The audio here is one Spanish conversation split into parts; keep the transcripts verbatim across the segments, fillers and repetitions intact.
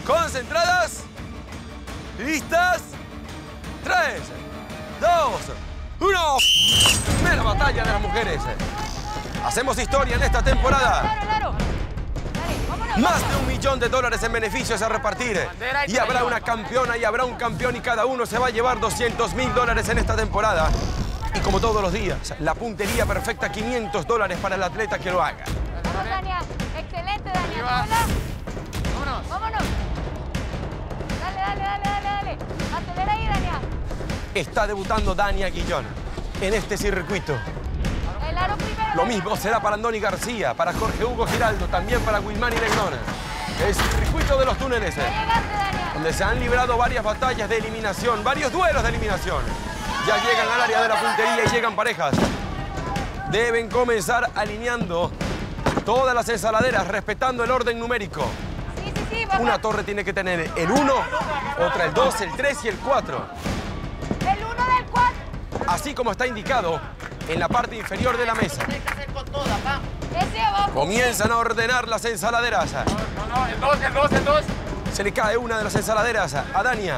Concentradas. Listas. Tres, dos, uno. Primera batalla de las mujeres. Hacemos historia en esta temporada. Claro, claro. Dale, vámonos. Más de un millón de dólares en beneficios a repartir. Y habrá una campeona y habrá un campeón y cada uno se va a llevar doscientos mil dólares en esta temporada. Y como todos los días, la puntería perfecta, quinientos dólares para el atleta que lo haga. Vamos, Dania. Excelente, Dania. Hola. Vámonos. Vámonos. Dale, dale, dale, dale, dale. Acelera ahí, Dania. Está debutando Dania Guillón en este circuito. El aro primero. Lo mismo será para Andoni García, para Jorge Hugo Giraldo, también para Wilmany Legnona. El circuito de los túneles, Ya llegaste, Dania. donde se han librado varias batallas de eliminación, varios duelos de eliminación. Ya llegan al área de la puntería y llegan parejas. Deben comenzar alineando todas las ensaladeras, respetando el orden numérico. Sí, sí, sí. Baja. Una torre tiene que tener el uno, otra el dos, el tres y el cuatro. El uno del cuatro. Así como está indicado en la parte inferior de la mesa. Tienes que hacer con todas, pa. Ese abajo. Comienzan a ordenar las ensaladeras. No, no, el dos, el dos, el dos. Se le cae una de las ensaladeras a Dania.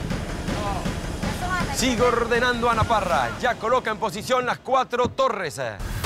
Sigue ordenando Ana Parra. Ya coloca en posición las cuatro torres.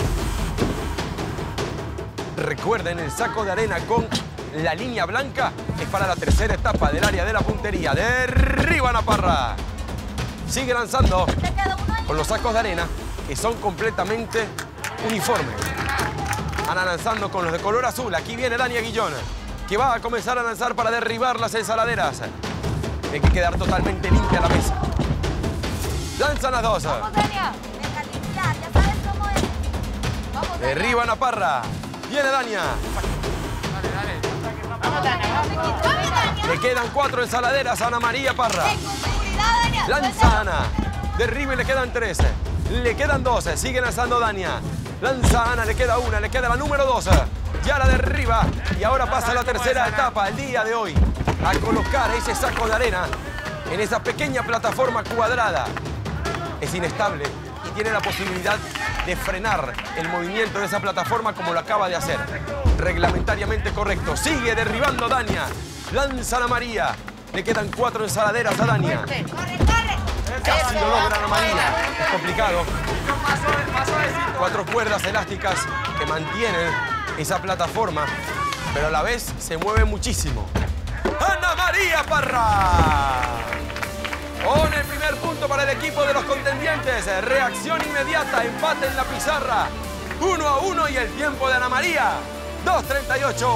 Recuerden, el saco de arena con la línea blanca es para la tercera etapa del área de la puntería. Derriba Ana Parra. Sigue lanzando con los sacos de arena que son completamente uniformes. Ana lanzando con los de color azul. Aquí viene Dania Guillón, que va a comenzar a lanzar para derribar las ensaladeras. Tiene que quedar totalmente limpia la mesa. Lanzan las dos. Vamos, Dania. Deja limpiar, ya sabes cómo es. Vamos, Dania. Derriba Ana Parra. Viene Dania. Dale, dale. Vamos, Dania, vamos. Vamos, Dania. Le quedan cuatro ensaladeras a Ana María Parra. Ven con seguridad, Dania. Lanza Ana. Derriba y le quedan tres. Le quedan dos. Sigue lanzando Dania. Lanza Ana, le queda una. Le queda la número dos. Ya la derriba. Y ahora pasa a la tercera etapa, el día de hoy. A colocar ese saco de arena en esa pequeña plataforma cuadrada. Es inestable y tiene la posibilidad de frenar el movimiento de esa plataforma como lo acaba de hacer. Reglamentariamente correcto. Sigue derribando Dania. Lanza Ana María. Le quedan cuatro ensaladeras a Dania. Corre, corre. Casi lo logra Ana María. Es complicado. Más suave, más suavecito. Cuatro cuerdas elásticas que mantienen esa plataforma, pero a la vez se mueve muchísimo. ¡Ana María Parra! Con el primer punto para el equipo de los contendientes. Reacción inmediata, empate en la pizarra. Uno a uno y el tiempo de Ana María. dos treinta y ocho.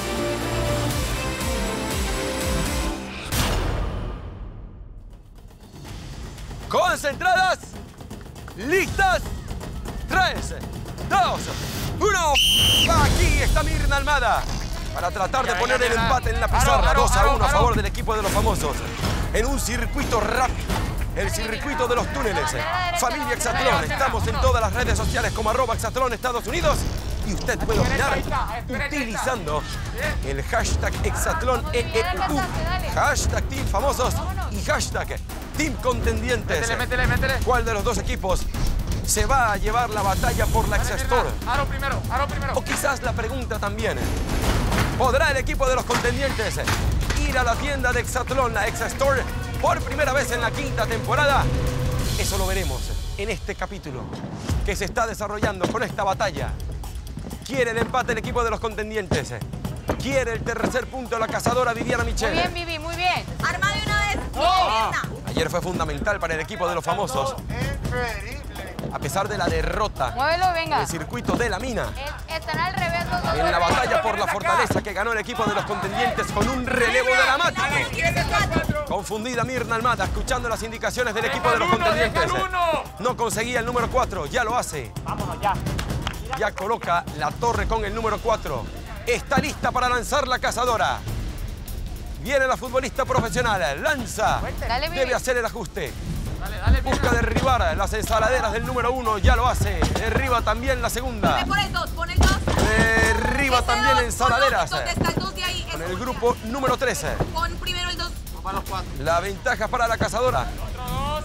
Concentradas. Listas. Tres, dos, uno. Aquí está Mirna Almada para tratar de poner el empate en la pizarra. dos a uno a favor del equipo de los famosos. En un circuito rápido, el circuito de los túneles. Familia Exatlón, estamos en todas las redes sociales como arroba Exatlón Estados Unidos. Y usted puede opinar utilizando el hashtag Exatlón E E U, hashtag Team Famosos y hashtag Team Contendientes. Métele, métele, métele. ¿Cuál de los dos equipos se va a llevar la batalla por la Exastore? Aro primero, aro primero. O quizás la pregunta también, ¿podrá el equipo de los contendientes ir a la tienda de Exatlón, la Exastore, por primera vez en la quinta temporada? Eso lo veremos en este capítulo que se está desarrollando con esta batalla. Quiere el empate el equipo de los contendientes. Quiere el tercer punto la cazadora Viviana Michel. Muy bien, Vivi, muy bien. Arma de una vez. Oh. Ayer fue fundamental para el equipo de los famosos. A pesar de la derrota Muévelo, venga. del circuito de la mina. Es- Están al revés los dos. En la batalla por la fortaleza que ganó el equipo de los contendientes con un relevo dramático. Confundida Mirna Almada, escuchando las indicaciones del equipo de los contendientes. No conseguía el número cuatro, ya lo hace. Vámonos ya. Ya coloca la torre con el número cuatro. Está lista para lanzar la cazadora. Viene la futbolista profesional, lanza. Dale, Vivi. Debe hacer el ajuste. Dale, dale, Busca derribar las ensaladeras del número uno, ya lo hace. Derriba también la segunda. Pon el dos, pon el dos. Derriba Ese también dos, ensaladeras. ¿dónde está el dos de ahí? Con Eso, el grupo número trece. Pon primero el dos. Para los cuatro. La ventaja para la cazadora. Otro dos.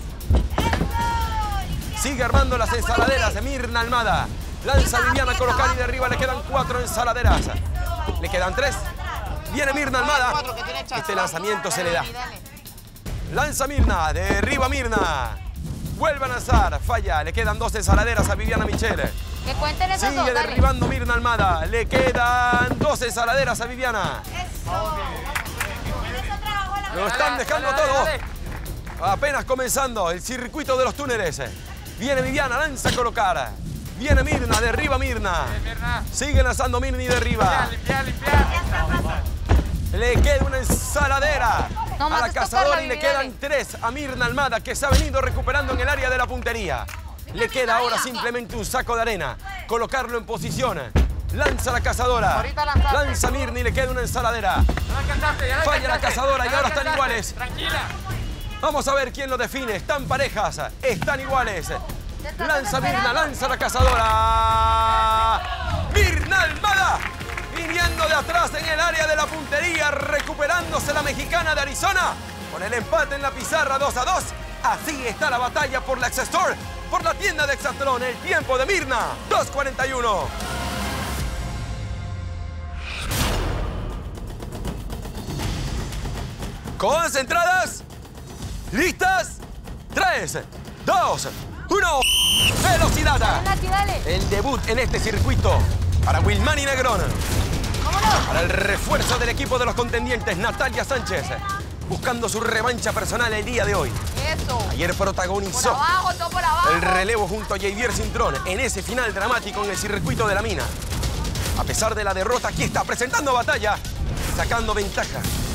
Sigue armando las ensaladeras de Mirna Almada. Lanza Viviana a colocar y de arriba le quedan cuatro ensaladeras. Le quedan tres. Viene Mirna Almada. Este lanzamiento se le da. Lanza Mirna, derriba Mirna. Vuelve a lanzar, falla. Le quedan dos ensaladeras a Viviana Michele. Que cuenten esos dos, Sigue dale. derribando Mirna Almada. Le quedan dos ensaladeras a Viviana. Lo están dejando Dale, todo. dale, Apenas comenzando el circuito de los túneles. Viene Viviana, lanza a colocar. Viene Mirna, derriba Mirna. Bien, Mirna. Sigue lanzando Mirna y derriba. Limpiar, limpiar, limpiar. Le queda una ensaladera No a más la es cazadora tocarla, y le Viviana. quedan tres a Mirna Almada, que se ha venido recuperando en el área de la puntería. Le queda ahora simplemente un saco de arena. Colocarlo en posición. Lanza la cazadora. Ahorita lanzaste. Lanza Mirna y le queda una ensaladera. Ya la alcanzaste, ya la Falla la alcanzaste. cazadora y Ya la ahora están alcanzaste. iguales. Tranquila. Vamos a ver quién lo define. Están parejas, están iguales. estás Lanza Mirna, desesperando. lanza la cazadora. Mirna Almada, viniendo de atrás en el área de la puntería, recuperándose la mexicana de Arizona. Con el empate en la pizarra dos a dos. Así está la batalla por la Exastore, por la tienda de Exatlón. El tiempo de Mirna, dos cuarenta y uno. Concentradas, listas, tres, dos, uno, velocidad. Dale, Nati, dale. El debut en este circuito para Wilmary Negrón. Vámonos. Para el refuerzo del equipo de los contendientes, Natalia Sánchez, buscando su revancha personal el día de hoy. Eso. Ayer Por protagonizó abajo, todo por abajo. el relevo junto a Javier Cintrón en ese final dramático en el circuito de la mina. A pesar de la derrota, aquí está presentando batalla, sacando ventaja.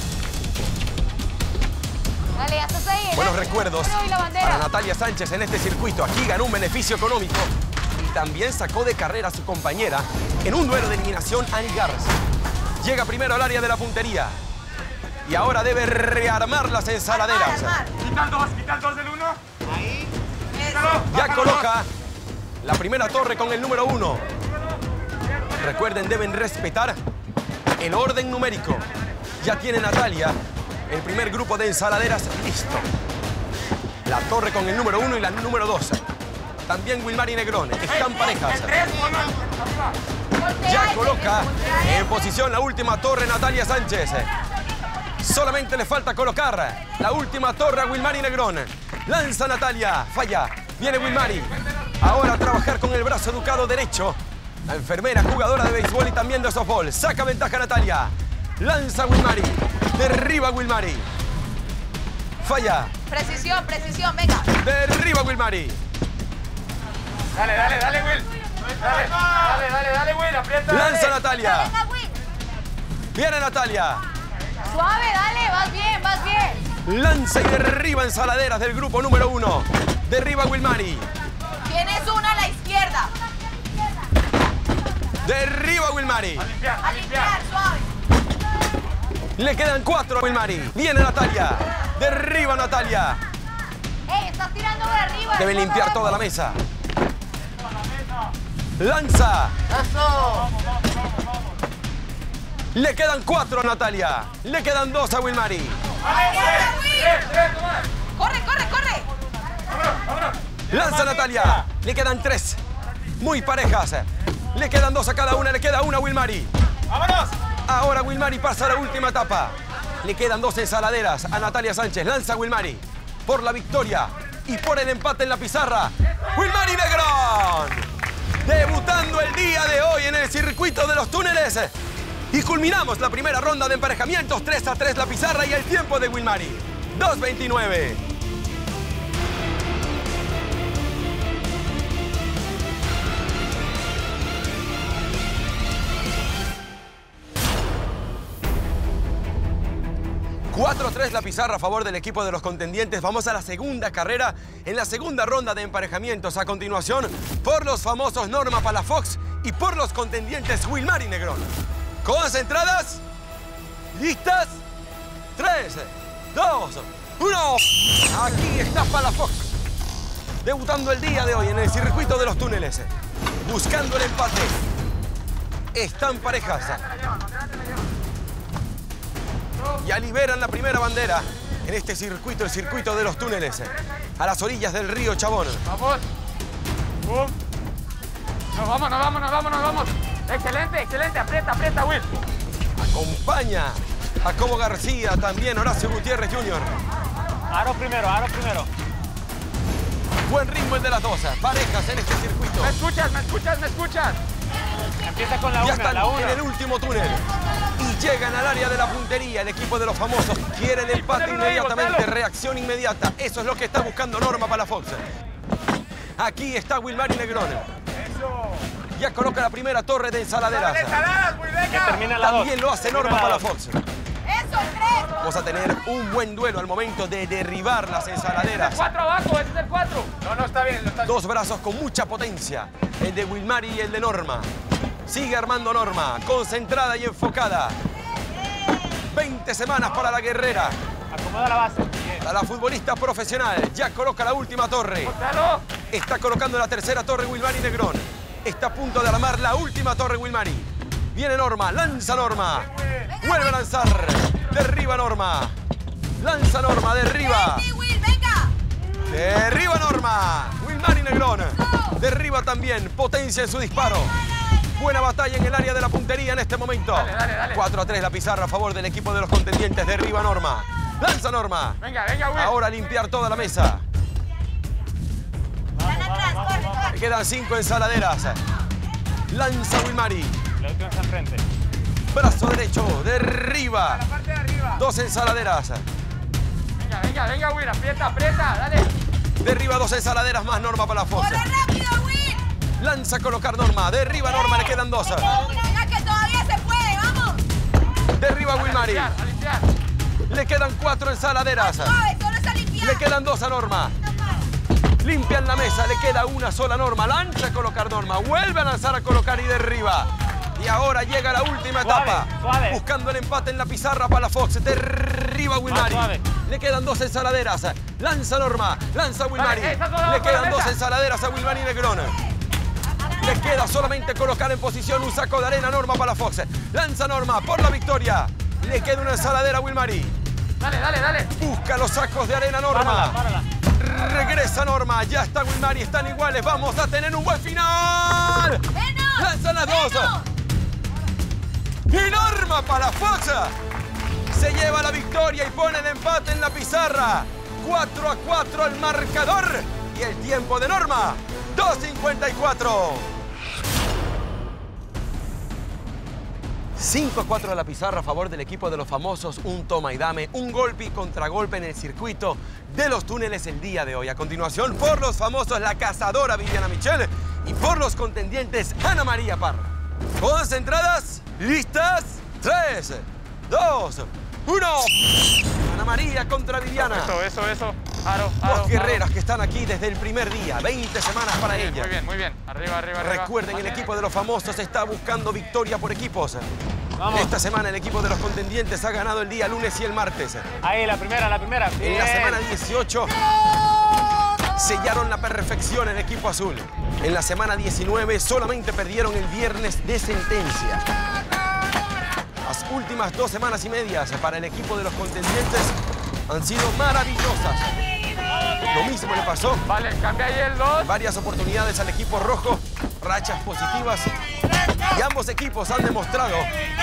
Dale, ya estás ahí. Buenos dale. recuerdos Bueno, y la bandera. para Natalia Sánchez en este circuito. Aquí ganó un beneficio económico y también sacó de carrera a su compañera en un duelo de eliminación, Ani Garza. Llega primero al área de la puntería y ahora debe rearmar las ensaladeras. Quita el dos, quita el dos del uno. Ahí. Quítalo. Ya Bájalo, coloca la primera torre con el número uno. Recuerden, deben respetar el orden numérico. Ya tiene Natalia el primer grupo de ensaladeras listo. La torre con el número uno y la número dos. También Wilmary Negrón. Están parejas. El tres, ponlo arriba. Ya coloca en posición la última torre Natalia Sánchez. Solamente le falta colocar la última torre a Wilmary Negrón. Lanza Natalia. Falla. Viene Wilmary. Ahora a trabajar con el brazo educado derecho. La enfermera, jugadora de béisbol y también de softball. Saca ventaja Natalia. Lanza Wilmary. Derriba Wilmary. Falla. Precisión, precisión, venga. Derriba Wilmary. Dale, dale, dale, Will. Dale, dale, dale, dale, Will. Aprieta. Lanza dale. Natalia. Venga, Will. Viene Natalia. Suave, dale, vas bien, vas bien. Lanza y derriba ensaladeras del grupo número uno. Derriba Wilmary. Tienes una a la izquierda. Derriba Wilmary. A limpiar, a A limpiar. limpiar, suave. Le quedan cuatro a Wilmary. Viene Natalia. Derriba Natalia. Ey, estás tirando por arriba. Debe no limpiar sabemos. toda la mesa. Lanza. Eso. Le quedan cuatro a Natalia. Le quedan dos a Wilmary. Dale, Will. tres, tres, Tomás. Corre, corre, corre. Vámonos, vámonos. Lanza Natalia. Le quedan tres. Muy parejas. Le quedan dos a cada una. Le queda una a Wilmary. Vámonos. Ahora Wilmary pasa a la última etapa. Le quedan dos ensaladeras a Natalia Sánchez. Lanza Wilmary por la victoria y por el empate en la pizarra. Wilmary Negrón. Debutando el día de hoy en el circuito de los túneles. Y culminamos la primera ronda de emparejamientos. tres a tres la pizarra y el tiempo de Wilmary. dos veintinueve. cuatro a tres la pizarra a favor del equipo de los contendientes. Vamos a la segunda carrera en la segunda ronda de emparejamientos. A continuación, por los famosos Norma Palafox y por los contendientes Wilmary Negrón. Concentradas, listas, tres, dos, uno. Aquí está Palafox, debutando el día de hoy en el circuito de los túneles, buscando el empate. Están parejas. Ya liberan la primera bandera en este circuito, el circuito de los túneles, a las orillas del río Chabón. Vamos. Boom. Nos vamos, nos vamos, nos vamos, nos vamos. Excelente, excelente. Aprieta, aprieta, Will. Acompaña a Cobo García, también Horacio Gutiérrez junior Aro primero, Aro primero. Buen ritmo el de las dos parejas en este circuito. ¿Me escuchas? ¿Me escuchas? ¿Me escuchas? Empieza con la Ya una, están la una. en el último túnel. Y llegan al área de la puntería. El equipo de los famosos quiere el empate inmediatamente. Reacción inmediata. Eso es lo que está buscando Norma Palafox. Aquí está Wilmary Negrón. Ya coloca la primera torre de ensaladeras. Que termina la dos. También lo hace Norma Palafox. Eso, tres. Vamos a tener un buen duelo al momento de derribar las ensaladeras. Cuatro abajo, este es el cuatro. No, no, está bien. Está... Dos brazos con mucha potencia. El de Wilmary y el de Norma. Sigue armando Norma, concentrada y enfocada. veinte semanas para la guerrera. Acomoda la base. Bien. Para la futbolista profesional. Ya coloca la última torre. Córtalo. Está colocando la tercera torre Wilmary Negrón. Está a punto de armar la última torre Wilmary. Viene Norma, lanza Norma. Vuelve a lanzar. Derriba Norma. Lanza Norma, derriba. Sí, Will, venga. Derriba Norma. Wilmary Negrón. Derriba también. Potencia en su disparo. Buena batalla en el área de la puntería en este momento. Dale, dale, dale. cuatro a tres la pizarra a favor del equipo de los contendientes. Derriba Norma. Lanza Norma. Venga, venga, Will. Ahora limpiar toda la mesa. Están atrás, corre, Le corre. quedan cinco ensaladeras. Lanza Wilmary. La última está enfrente. Brazo derecho. Derriba. La parte de arriba. Dos ensaladeras. Venga, venga, venga, Will. Aprieta, aprieta. Dale. Derriba dos ensaladeras más Norma Palafox. Corre rápido, Will. Lanza a colocar Norma. Derriba Norma. Le quedan dos. Venga, que todavía se puede, vamos. Derriba A Wilmary. limpiar, a limpiar. Le quedan cuatro ensaladeras. Suave, solo es a limpiar. Le quedan dos a Norma. Limpian la mesa, le queda una sola Norma. Lanza a colocar Norma, vuelve a lanzar a colocar y derriba. Y ahora llega la última Suave, etapa. suave. Buscando el empate en la pizarra para la Fox. Derriba Wilmary. suave. Le quedan dos ensaladeras. Lanza Norma, lanza Wilmary. Dale, esa toda Le abajo quedan de la dos mesa. ensaladeras a Wilmary Negrón. Le queda solamente colocar en posición un saco de arena Norma para la Fox. Lanza Norma por la victoria. Le queda una ensaladera a Wilmary. Dale, dale, dale. Busca los sacos de arena Norma. Párala, párala. Regresa Norma, ya está Wilmary, están iguales, vamos a tener un buen final. Menos. Lanzan las dos. Menos. Y Norma Palafox se lleva la victoria y pone el empate en la pizarra. cuatro a cuatro al marcador. Y el tiempo de Norma, dos cincuenta y cuatro. cinco a cuatro de la pizarra a favor del equipo de los famosos. Un toma y dame, un golpe y contragolpe en el circuito de los túneles el día de hoy. A continuación, por los famosos, la cazadora Viviana Michel y por los contendientes, Ana María Parra. Concentradas, listas, tres, dos, uno. Ana María contra Viviana. Eso, eso, eso. Aro, aro. Dos guerreras que están aquí desde el primer día, veinte semanas para Muy bien, ellas. muy bien, muy bien. Arriba, arriba, arriba. Recuerden, el equipo de los famosos está buscando victoria por equipos. Vamos. Esta semana el equipo de los contendientes ha ganado el día lunes y el martes. Ahí, la primera, la primera. En Bien. la semana dieciocho sellaron la perfección el equipo azul. En la semana diecinueve solamente perdieron el viernes de sentencia. Las últimas dos semanas y medias para el equipo de los contendientes han sido maravillosas. Lo mismo le pasó Vale, cambia ahí el dos. varias oportunidades al equipo rojo, rachas positivas, y ambos equipos han demostrado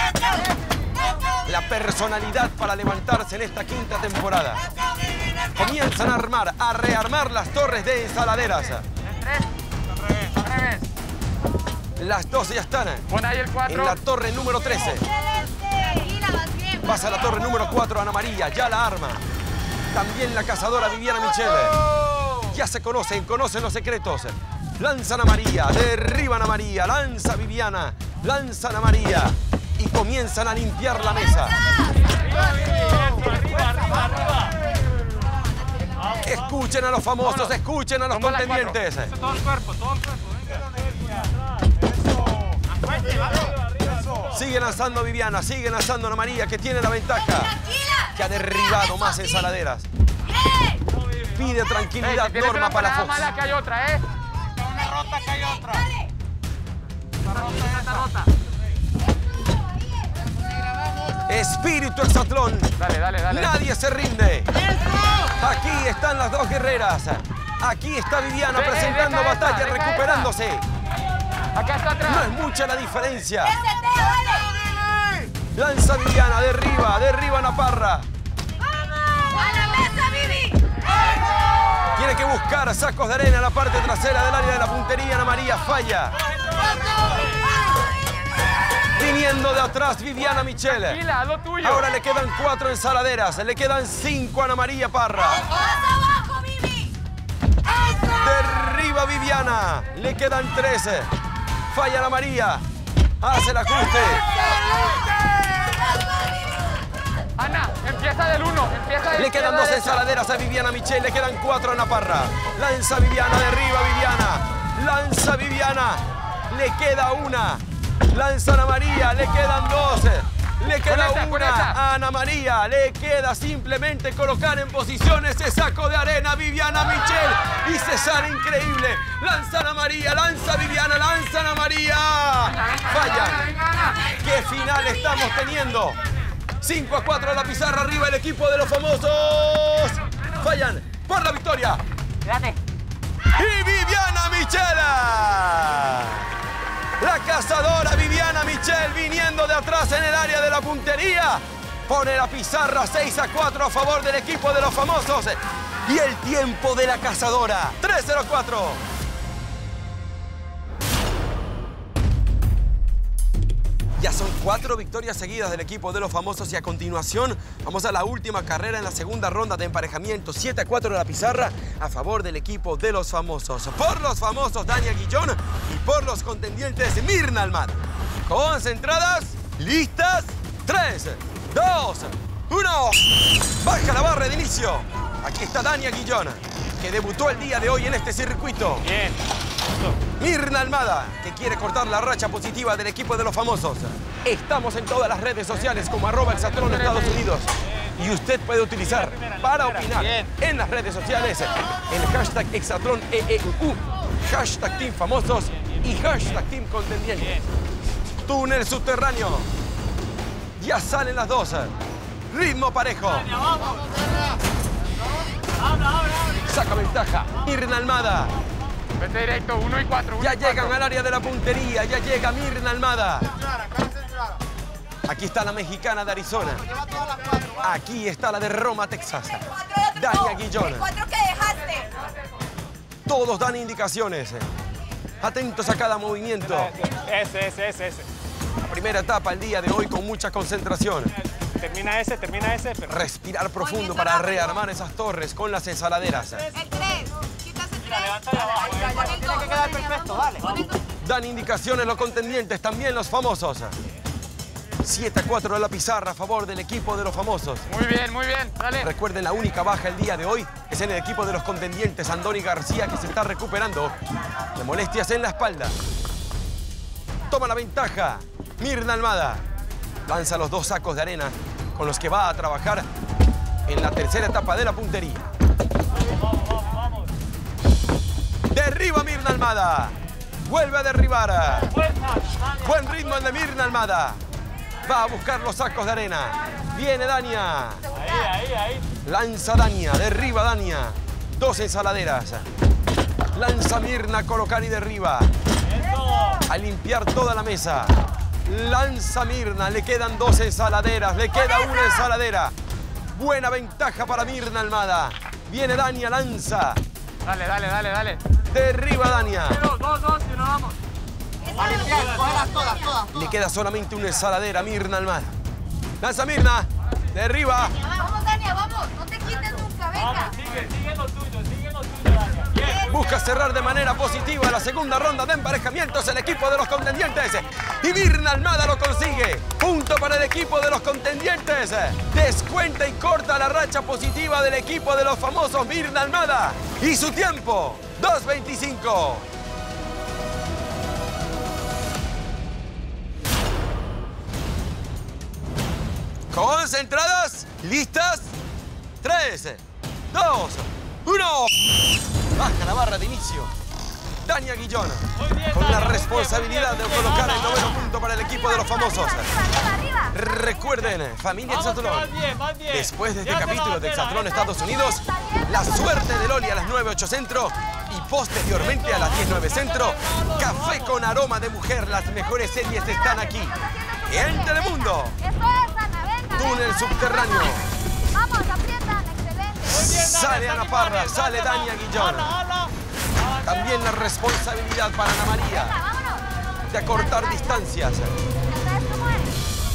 la personalidad para levantarse en esta quinta temporada. Comienzan a armar, a rearmar las torres de ensaladeras. En tres. Al revés, al revés. Las dos ya están Pon ahí el en cuatro. la torre número trece. Tranquila, vas bien. Pasa a la torre número cuatro, Ana María, ya la arma. También la cazadora Viviana Michel. Ya se conocen, conocen los secretos. Lanzan a María, derriban a María, lanza Viviana, lanzan a María y comienzan a limpiar la mesa. Arriba, arriba, arriba, arriba. Escuchen a los famosos, Vámonos. escuchen a los Vamos a la contendientes. cuatro. Todo el cuerpo, todo el cuerpo, venga. Sigue lanzando Viviana, sigue lanzando Ana María, que tiene la ventaja, Tranquila. que ha derribado más ensaladeras. Bien. Pide Ey, tranquilidad si tienes Norma una para parada Fox. mala que hay otra, ¿eh? Una rota que hay otra. Dale. Está rota, está rota. Espíritu Hexatlón. Dale, dale, dale. Nadie se rinde. Aquí están las dos guerreras. Aquí está Viviana Ve, presentando deja batalla, esa, deja recuperándose. Acá está No atrás. es mucha la diferencia. Ese dedo, dale. Lanza Viviana, derriba, derriba Naparra. ¡A la mesa, Vivi! Tiene que buscar sacos de arena en la parte trasera del área de la puntería. Ana María falla. Viniendo de atrás, Viviana Michele. Tranquila, lo tuyo. Ahora le quedan cuatro ensaladeras. Le quedan cinco a Ana María Parra. ¡Más abajo, Vivi! Derriba Viviana. Le quedan trece. Falla Ana María. Hace el ajuste. Ana, empieza del uno. Empieza del Le quedan dos ensaladeras a Viviana Michele. Le quedan cuatro a Ana Parra. Lanza Viviana, derriba Viviana. Lanza Viviana. Le queda una. Lanza Ana María. Le quedan doce. Le queda Con esa, con una esa. a Ana María. Le queda simplemente colocar en posición ese saco de arena Viviana Michele. Y se sale increíble. Lanza Ana María. Lanza Viviana. Lanza Ana María. Falla. ¿Qué final estamos teniendo? cinco a cuatro a la pizarra, arriba el equipo de los famosos. Fallan por la victoria. Espérate. Y Viviana Michele. La cazadora Viviana Michele viniendo de atrás en el área de la puntería. Pone la pizarra seis a cuatro a favor del equipo de los famosos. Y el tiempo de la cazadora, tres cero cuatro. Ya son cuatro victorias seguidas del equipo de los famosos y a continuación vamos a la última carrera en la segunda ronda de emparejamiento. siete a cuatro de la pizarra a favor del equipo de los famosos. Por los famosos, Dania Guillón, y por los contendientes, Mirna Almada. Concentradas, listas, tres, dos, uno. Baja la barra de inicio. Aquí está Dania Guillón, que debutó el día de hoy en este circuito. Bien. Mirna Almada, que quiere cortar la racha positiva del equipo de los famosos. Estamos en todas las redes sociales como arroba Exatlón Estados Unidos. Y usted puede utilizar para opinar en las redes sociales el hashtag Exatlón E E U, hashtag Team Famosos y hashtag Team Contendientes. Túnel subterráneo. Ya salen las dos. Ritmo parejo. Saca ventaja. Mirna Almada. Vete directo, uno y cuatro. Ya llegan al área de la puntería, ya llega Mirna Almada. Aquí está la mexicana de Arizona. Aquí está la de Roma, Texas. Dania Guillón. ¿El cuatro que dejaste? Todos dan indicaciones. Atentos a cada movimiento. Ese, ese, ese, ese. La primera etapa el día de hoy con mucha concentración. Termina ese, termina ese. Pero... Respirar profundo para rearmar esas torres con las ensaladeras. El tres. Quitas el tres. Levántale abajo. Tiene que quedar perfecto, dale. Dan indicaciones los contendientes, también los famosos. siete a cuatro de la pizarra a favor del equipo de los famosos. Muy bien, muy bien. Dale. Recuerden, la única baja el día de hoy es en el equipo de los contendientes. Andoni García, que se está recuperando de molestias en la espalda. Toma la ventaja Mirna Almada. Lanza los dos sacos de arena con los que va a trabajar en la tercera etapa de la puntería. Derriba Mirna Almada. Vuelve a derribar. Buen ritmo el de Mirna Almada. Va a buscar los sacos de arena. Viene Dania. Ahí, ahí, ahí. Lanza Dania, derriba Dania. Dos ensaladeras. Lanza Mirna a colocar y derriba. A limpiar toda la mesa. Lanza Mirna, le quedan dos ensaladeras, le queda una ensaladera. Buena ventaja para Mirna Almada. Viene Dania, lanza. Dale, dale, dale, dale. Derriba Dania. Dos, dos, dos, que no vamos. Todas, todas. Le queda solamente una ensaladera a Mirna Almada. Lanza Mirna, derriba. Vamos, Dania, vamos. No te quites nunca, venga. Sigue, sigue lo tuyo, sigue lo tuyo, Dania. Bien. Busca cerrar de manera positiva la segunda ronda de emparejamientos el equipo de los contendientes. Y Mirna Almada lo consigue. Punto para el equipo de los contendientes. Descuenta y corta la racha positiva del equipo de los famosos Mirna Almada. Y su tiempo, dos veinticinco. Concentradas, listas, tres, dos, uno. Baja la barra de inicio. Dania Guillón, con la responsabilidad de colocar el noveno punto para el equipo de los famosos. Recuerden, familia Exatlón, después de este capítulo de Exatlón Estados Unidos, la suerte de Loli a las nueve ocho centro y posteriormente a las diez nueve centro, Café con aroma de mujer, las mejores series están aquí. en Telemundo. Eso es, Ana, venga. Túnel venga, subterráneo. venga. Vamos, aprietan, excelente. Sale Ana Parra, sale Dania Guillón. También la responsabilidad para Ana María Venga, vámonos. de acortar distancias. ¿Ya sabes cómo es?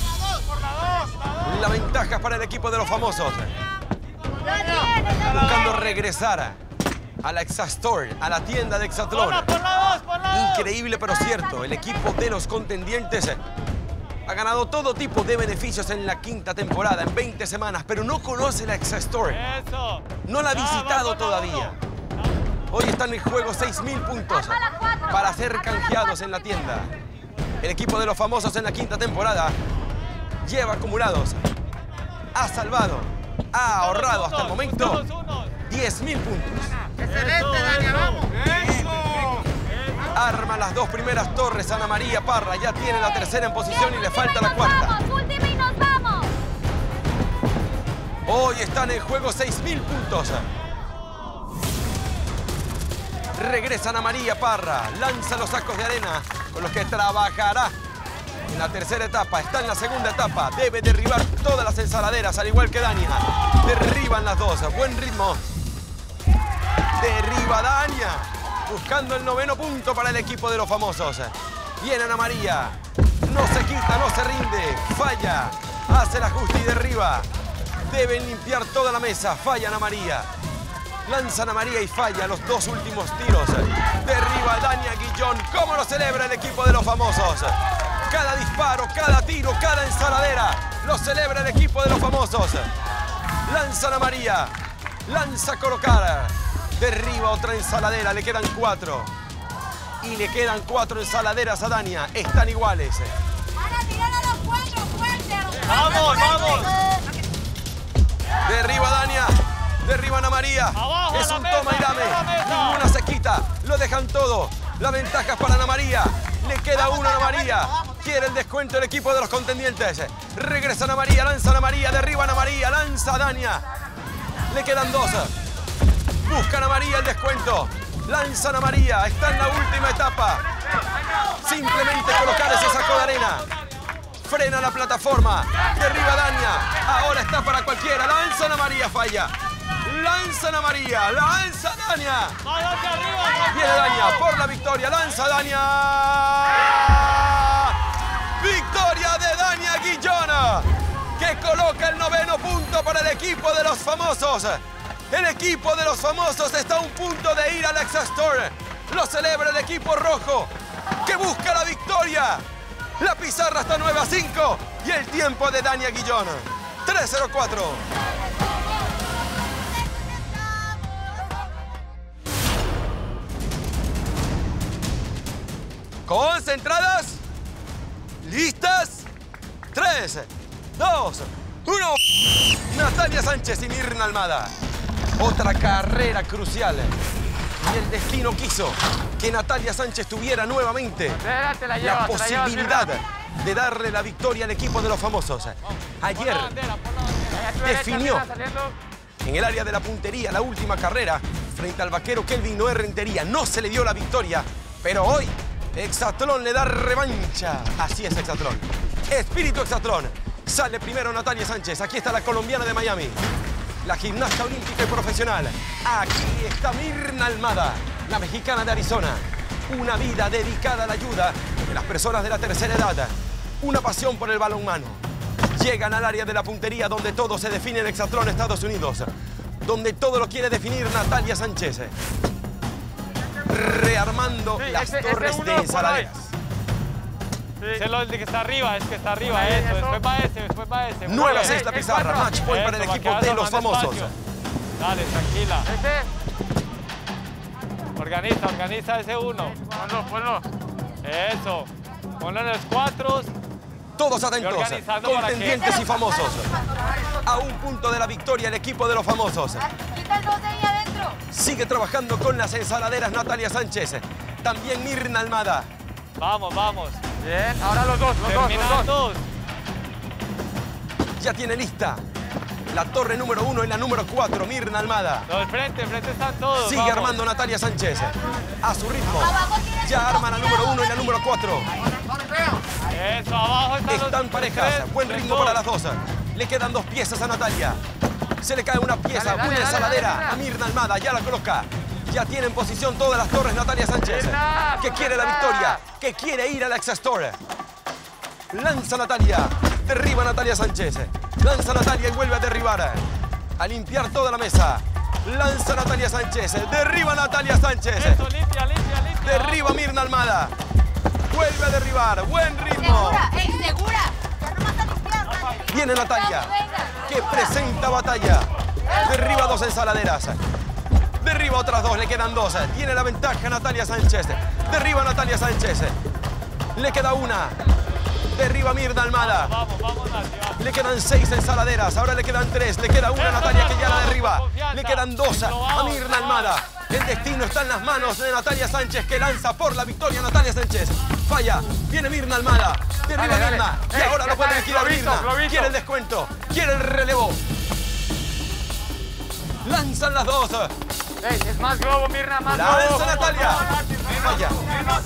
La ventaja para el equipo de los famosos. Lo tienes, lo Buscando tienes. regresar a la Exastore, a la tienda de Exatlón. Ponla, por la dos, por la dos. Increíble pero cierto, el equipo de los contendientes ha ganado todo tipo de beneficios en la quinta temporada, en veinte semanas, pero no conoce la Exastore. Eso. No la ha Ya, visitado va, por la todavía. Hoy están en juego seis mil puntos para ser canjeados en la tienda. El equipo de los famosos en la quinta temporada lleva acumulados, ha salvado, ha ahorrado hasta el momento diez mil puntos. Excelente, Dania, vamos. Arma las dos primeras torres, Ana María Parra ya tiene la tercera en posición y le falta la cuarta. Vamos, última y nos vamos. Hoy están en juego seis mil puntos. Regresa Ana María Parra, lanza los sacos de arena con los que trabajará en la tercera etapa. Está en la segunda etapa, debe derribar todas las ensaladeras, al igual que Dania. Derriban las dos, buen ritmo. Derriba Dania, buscando el noveno punto para el equipo de los famosos. Viene Ana María, no se quita, no se rinde, falla, hace el ajuste y derriba. Deben limpiar toda la mesa, falla Ana María. Lanza Ana María y falla los dos últimos tiros. Derriba a Dania Guillón. ¿Cómo lo celebra el equipo de los famosos? Cada disparo, cada tiro, cada ensaladera lo celebra el equipo de los famosos. Lanza Ana María, lanza a colocar. Derriba otra ensaladera, le quedan cuatro. Y le quedan cuatro ensaladeras a Dania. Están iguales. Ana, tirar a los cuatro, fuerte. a los cuatro, Vamos, fuerte. vamos. Derriba Dania. Derriba Ana María. Abajo, Es a la un mesa, toma y dame. a la mesa. Ninguna se quita. Lo dejan todo. La ventaja es para Ana María. Le queda una a Ana María. Quiere el descuento el equipo de los contendientes. Regresa Ana María, lanza Ana María, derriba Ana María, lanza a Dania. Le quedan dos. Busca Ana María el descuento. Lanza Ana María. Está en la última etapa. Simplemente colocar ese saco de arena. Frena la plataforma. Derriba a Dania. Ahora está para cualquiera. Lanza Ana María, falla. Lanza Ana María. Lanza Dania. Váyanse arriba. Viene Dania por la victoria. Lanza Dania. Victoria de Dania Guillón, que coloca el noveno punto para el equipo de los famosos. El equipo de los famosos está a un punto de ir a la Exastore. Lo celebra el equipo rojo, que busca la victoria. La pizarra está nueve a cinco y el tiempo de Dania Guillón, tres cero cuatro. Concentradas, listas, tres, dos, uno. Natalia Sánchez y Mirna Almada. Otra carrera crucial. Y el destino quiso que Natalia Sánchez tuviera nuevamente Espera, te la la llevas, te la llevas, posibilidad Mirna. de darle la victoria al equipo de los famosos. Ayer Pon la bandera, pon la bandera. Allá a tu derecha, definió Mirna, saliendo. en el área de la puntería la última carrera frente al vaquero Kelvin Noé Rentería. No se le dio la victoria, pero hoy Exatlón le da revancha. Así es Exatlón. Espíritu Exatlón. Sale primero Natalia Sánchez. Aquí está la colombiana de Miami, la gimnasta olímpica y profesional. Aquí está Mirna Almada, la mexicana de Arizona. Una vida dedicada a la ayuda de las personas de la tercera edad. Una pasión por el balonmano. Llegan al área de la puntería donde todo se define en Exatlón, Estados Unidos. Donde todo lo quiere definir Natalia Sánchez. Rearmando Sí, las ese- ese torres uno de por ahí. ensaladeras. Ese es lo que está arriba, es que está arriba, Ahí, eso. eso. Después va ese, después va ese. Nueva Muy bien. sexta el pizarra. cuatro. Match point para el Eso, equipo va de quedando los más famosos. despacio. Dale, tranquila. Ese. Organiza, organiza ese uno. Ponlo, ponlo. Eso. Ponlo en los cuatro. Todos atentos, organizando para que- contendientes y famosos. A un punto de la victoria el equipo de los famosos. Quita el dos de ahí adentro. Sigue trabajando con las ensaladeras Natalia Sánchez. También Mirna Almada. Vamos, vamos. Bien, ahora los dos, los dos, los Terminan dos. dos. Ya tiene lista la torre número uno y la número cuatro, Mirna Almada. Los frente, frente están todos. Sigue vamos. armando Natalia Sánchez. A su ritmo. Abajo tienes Ya un arma la dos, número cuidado, uno y la Dani. número cuatro. Eso, abajo están los Están parejas. tres, Buen tres, ritmo dos. para las dos. Le quedan dos piezas a Natalia. Se le cae una pieza. Dale, dale, Buena dale, ensaladera dale, a Mirna Almada. Ya la coloca. Ya tiene en posición todas las torres Natalia Sánchez. Mirna, Que quiere la Mirna. victoria. Que quiere ir a la Exastore. Lanza Natalia. Derriba Natalia Sánchez. Lanza Natalia y vuelve a derribar. A limpiar toda la mesa. Lanza Natalia Sánchez. Derriba Natalia Sánchez. Eso, limpia, limpia, limpia. Derriba Mirna Almada. Vuelve a derribar. Buen ritmo. Segura, ey, segura. Ya no vas a limpiar, Nati. Viene Natalia. Venga. Que presenta batalla. Derriba dos ensaladeras. Derriba otras dos. Le quedan dos. Tiene la ventaja Natalia Sánchez. Derriba Natalia Sánchez. Le queda una. Derriba Mirna Almada. Vamos, vamos, Nati, vamos. Le quedan seis ensaladeras. Ahora le quedan tres. Le queda una a Eso, Natalia que Nati, ya la vamos, derriba. confianza. Le quedan dos a Lo vamos, Mirna lo Almada. vamos. El destino está en las manos de Natalia Sánchez, que lanza por la victoria. Natalia Sánchez falla. Viene Mirna Almada. Derriba Dale, dale. Mirna. Y Ey, ahora ya lo puede sabes, liquidar globito, Mirna. globito. Quiere el descuento. Quiere el relevo. Lanzan las dos. Ey, es más globo, Mirna, más Lanza globo. Natalia. No, Nati, Mirna, Falla. Mirna.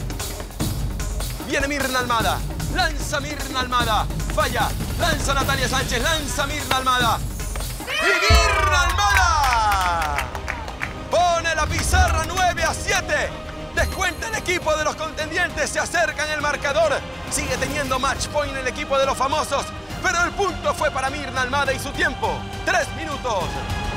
Viene Mirna Almada. Lanza Mirna Almada. Falla. Lanza Natalia Sánchez. Lanza Mirna Almada. ¡Y Mirna Almada! Pone la pizarra nueve a siete. Descuenta el equipo de los contendientes. Se acerca en el marcador. Sigue teniendo match point el equipo de los famosos. Pero el punto fue para Mirna Almada y su tiempo. Tres minutos.